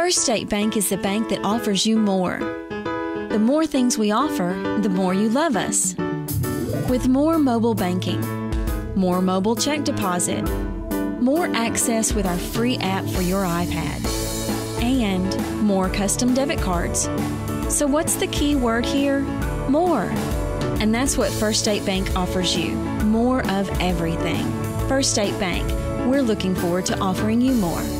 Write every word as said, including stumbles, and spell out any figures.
First State Bank is the bank that offers you more. The more things we offer, the more you love us. With more mobile banking, more mobile check deposit, more access with our free app for your iPad, and more custom debit cards. So what's the key word here? More. And that's what First State Bank offers you. More of everything. First State Bank. We're looking forward to offering you more.